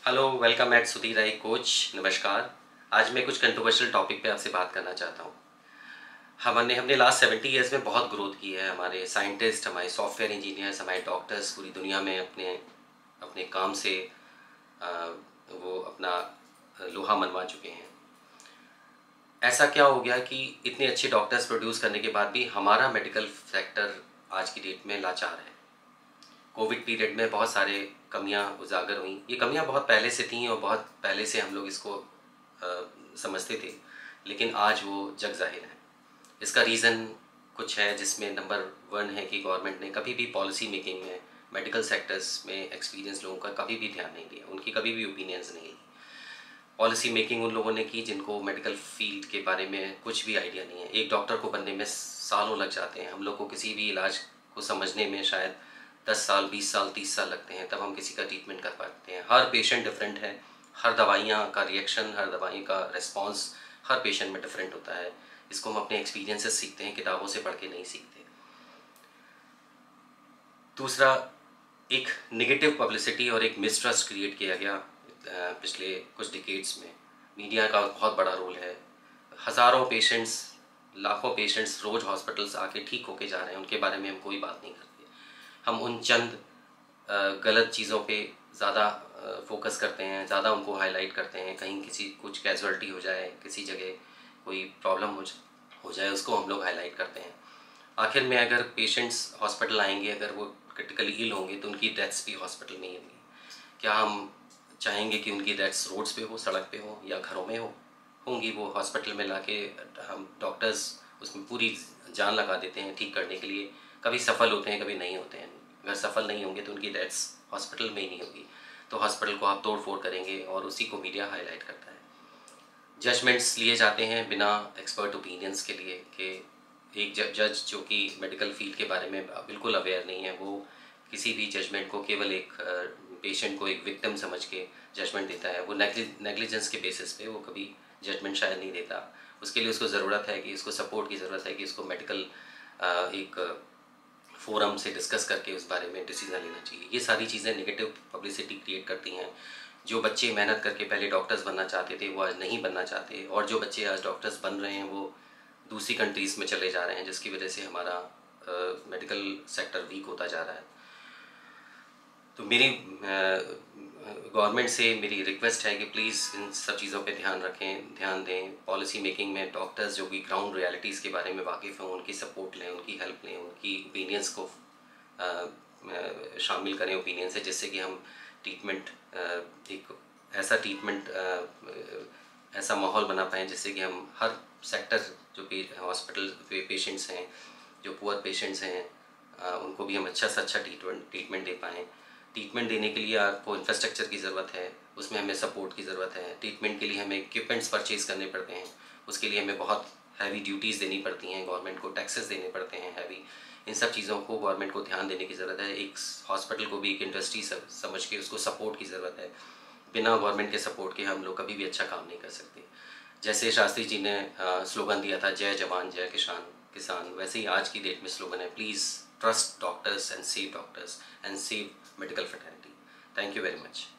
Hello, welcome at Sudhir I coach. नमस्कार। आज मैं कुछ कंट्रोवर्शियल टॉपिक पे आपसे बात करना चाहता हूँ। हमने हमने लास्ट 70 ईयर्स में बहुत ग्रोथ की है। हमारे साइंटिस्ट, हमारे सॉफ्टवेयर इंजीनियर्स, हमारे डॉक्टर्स पूरी दुनिया में अपने अपने काम से अ, वो अपना लोहा मनवा चुके हैं। ऐसा क्या हो गया कि इतने अच्छे डॉक्टर्स प्रोड्यूस करने के बाद भी हमारा मेडिकल सेक्टर आज की डेट में लाचार है। कोविड पीरियड में बहुत सारे कमियां उजागर हुई। ये कमियां बहुत पहले से थीं और बहुत पहले से हम लोग इसको समझते थे, लेकिन आज वो जग जाहिर है। इसका रीज़न कुछ है, जिसमें नंबर 1 है कि गवर्नमेंट ने कभी भी पॉलिसी मेकिंग में मेडिकल सेक्टर्स में एक्सपीरियंस लोगों का कभी भी ध्यान नहीं दिया, उनकी कभी भी ओपिनियंस नहीं ली। पॉलिसी मेकिंग उन लोगों ने की जिनको मेडिकल फील्ड के बारे में कुछ भी आइडिया नहीं है। एक डॉक्टर को बनने में सालों लग जाते हैं। हम लोग को किसी भी इलाज को समझने में शायद 10 साल, 20 साल, 30 साल लगते हैं, तब हम किसी का ट्रीटमेंट कर पाते हैं। हर पेशेंट डिफरेंट है, हर दवाइयाँ का रिएक्शन, हर दवाई का रिस्पॉन्स हर पेशेंट में डिफरेंट होता है। इसको हम अपने एक्सपीरियंसेस सीखते हैं, किताबों से पढ़ के नहीं सीखते। दूसरा, एक नेगेटिव पब्लिसिटी और एक मिसट्रस्ट क्रिएट किया गया पिछले कुछ डिकेड्स में। मीडिया का बहुत बड़ा रोल है। हज़ारों पेशेंट्स, लाखों पेशेंट्स रोज़ हॉस्पिटल्स आके ठीक होके जा रहे हैं, उनके बारे में हम कोई बात नहीं करते। हम उन चंद गलत चीज़ों पे ज़्यादा फोकस करते हैं, ज़्यादा उनको हाईलाइट करते हैं। कहीं किसी कुछ कैजुअलिटी हो जाए, किसी जगह कोई प्रॉब्लम हो जाए, उसको हम लोग हाईलाइट करते हैं। आखिर में अगर पेशेंट्स हॉस्पिटल आएंगे, अगर वो क्रिटिकली इल होंगे, तो उनकी डेथ्स भी हॉस्पिटल में ही होंगी। क्या हम चाहेंगे कि उनकी डेथ्स रोड्स पे हो, सड़क पे हो, या घरों में होंगी? वो हॉस्पिटल में लाके हम डॉक्टर्स उसमें पूरी जान लगा देते हैं ठीक करने के लिए। कभी सफल होते हैं, कभी नहीं होते हैं। अगर सफल नहीं होंगे तो उनकी डेथ्स हॉस्पिटल में ही नहीं होगी। तो हॉस्पिटल को आप तोड़ फोड़ करेंगे और उसी को मीडिया हाईलाइट करता है। जजमेंट्स लिए जाते हैं बिना एक्सपर्ट ओपिनियंस के लिए, कि एक जज जो कि मेडिकल फील्ड के बारे में बिल्कुल अवेयर नहीं है, वो किसी भी जजमेंट को केवल एक पेशेंट को एक विक्टिम समझ के जजमेंट देता है। वो नेग्लिजेंस के बेसिस पे वो कभी जजमेंट शायद नहीं देता। उसके लिए उसको ज़रूरत है कि इसको सपोर्ट की ज़रूरत है कि इसको मेडिकल एक फोरम से डिस्कस करके उस बारे में डिसीजन लेना चाहिए। ये सारी चीज़ें नेगेटिव पब्लिसिटी क्रिएट करती हैं। जो बच्चे मेहनत करके पहले डॉक्टर्स बनना चाहते थे, वो आज नहीं बनना चाहते, और जो बच्चे आज डॉक्टर्स बन रहे हैं वो दूसरी कंट्रीज़ में चले जा रहे हैं, जिसकी वजह से हमारा मेडिकल सेक्टर वीक होता जा रहा है। तो मेरी गवर्नमेंट से मेरी रिक्वेस्ट है कि प्लीज़ इन सब चीज़ों पे ध्यान रखें, ध्यान दें। पॉलिसी मेकिंग में डॉक्टर्स जो कि ग्राउंड रियलिटीज़ के बारे में वाकिफ़ हैं, उनकी सपोर्ट लें, उनकी हेल्प लें, उनकी ओपिनियंस को शामिल करें ओपिनियन से, जिससे कि हम ट्रीटमेंट एक ऐसा ट्रीटमेंट ऐसा माहौल बना पाएँ जिससे कि हम हर सेक्टर जो हॉस्पिटल पेशेंट्स हैं, जो पुअर पेशेंट्स हैं, उनको भी हम अच्छा से अच्छा ट्रीटमेंट दे पाएँ। ट्रीटमेंट देने के लिए आपको इंफ्रास्ट्रक्चर की ज़रूरत है, उसमें हमें सपोर्ट की ज़रूरत है। ट्रीटमेंट के लिए हमें इक्विपमेंट्स परचेज़ करने पड़ते हैं, उसके लिए हमें बहुत हैवी ड्यूटीज़ देनी पड़ती हैं, गवर्नमेंट को टैक्सेस देने पड़ते हैं हैवी। इन सब चीज़ों को गवर्नमेंट को ध्यान देने की ज़रूरत है। एक हॉस्पिटल को भी एक इंडस्ट्री समझ के उसको सपोर्ट की ज़रूरत है। बिना गवर्नमेंट के सपोर्ट के हम लोग कभी भी अच्छा काम नहीं कर सकते। जैसे शास्त्री जी ने स्लोगन दिया था, जय जवान जय किसान, वैसे ही आज की डेट में स्लोगन है, please trust doctors and save medical fraternity. Thank you very much.